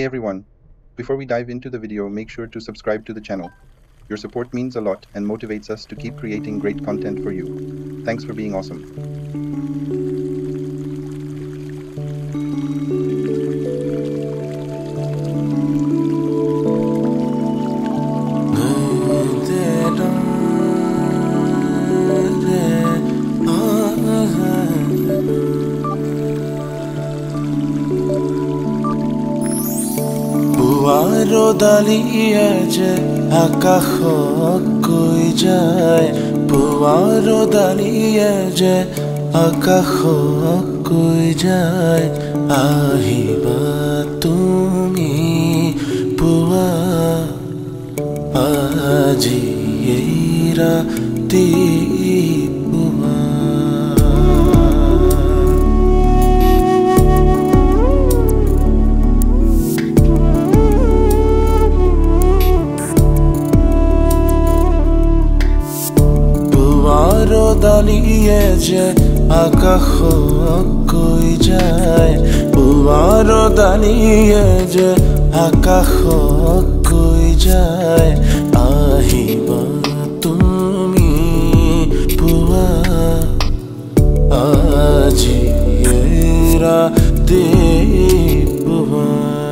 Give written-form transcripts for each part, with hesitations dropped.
everyone. Before we dive into the video, make sure to subscribe to the channel. Your support means a lot and motivates us to keep creating great content for you. Thanks for being awesome. পুৱাৰদালিয়ে যে আকাশক কৈ যায়, পুৱাৰদালিয়ে যে আকাশক কৈ যায়, আহিবা তুমি পুৱা আজি এই ৰাতি পুৱা। পুৱাৰদালিয়ে যে আকাশক কৈ যায়, পুৱাৰদালিয়ে যে আকাশক কৈ যায়, আহিবা তুমি পুৱা আজি এই ৰাতি পুৱা।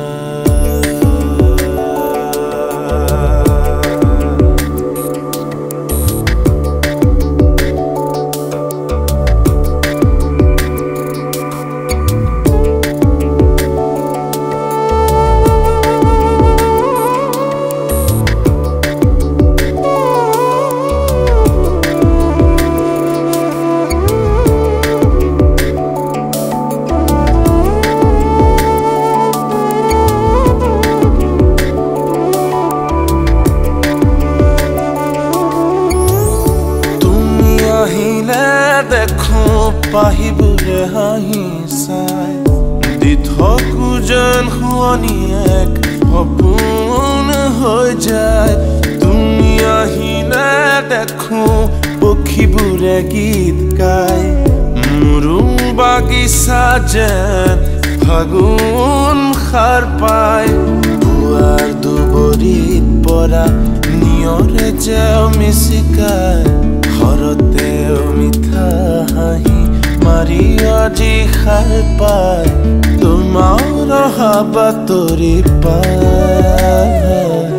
দেখো পাহিবুৰে হাঁহি চাই, দি থকো যেন শুৱনি এক সপোন হৈ যায়। তুমি আহিলে দেখো পক্ষীবোৰে গীত গায়, মোৰো বাগিচা যেন ফাগুন সাৰ পায়। পুৱাৰ দুবৰিত পৰা নিয়ৰে যেও মিচিকায়, ঘৰতেও মিঠা হাঁহি মাৰি আজি খাই পায়, তোমাৰ অহা বাতৰি পায়।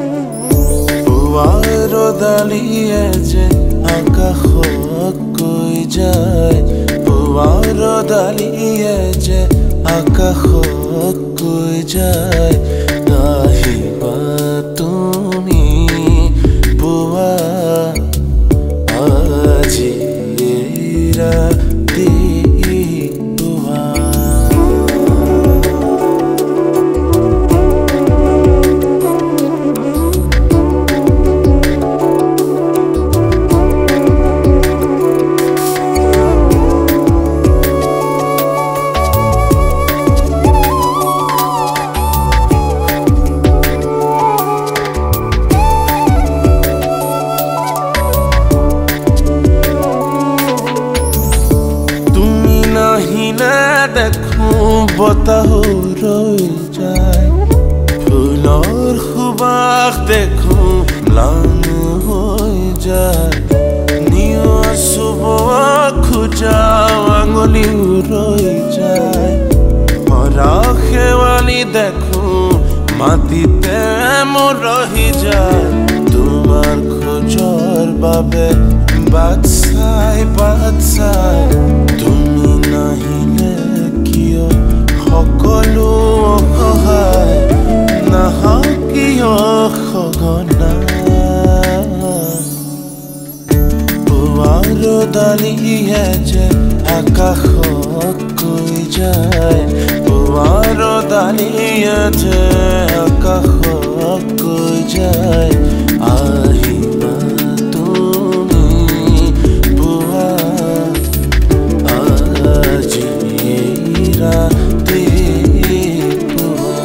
পুৱাৰদালিয়ে যে আকাশক কৈ যায়, পুৱাৰদালিয়ে যে আকাশক কৈ যায়, আহিবা তুমি পুৱা আজি এই ৰাতি পুৱা। দেখো বতাহো ৰৈ যায়, ফুলৰ সুবাস দেখো ম্লান হৈ যায়, নিয় চুব খোজা আঙুলিও ৰৈ যায়, হৰা শেৱালি দেখো মাটিতে মোৰ ৰহি যায়, তোমাৰ খোজৰ বাবে বাট চাই তুমি নাহিলে কিয় সকলো অসহায়, নাহা কিয় সঘনাই। পুৱাৰদালিয়ে যে আকাশক কৈ যায়, পুৱাৰদালিয়ে যে আকাশক কৈ যায়, আহিবা তুমি পুৱা আজি এই ৰাতি পুৱা।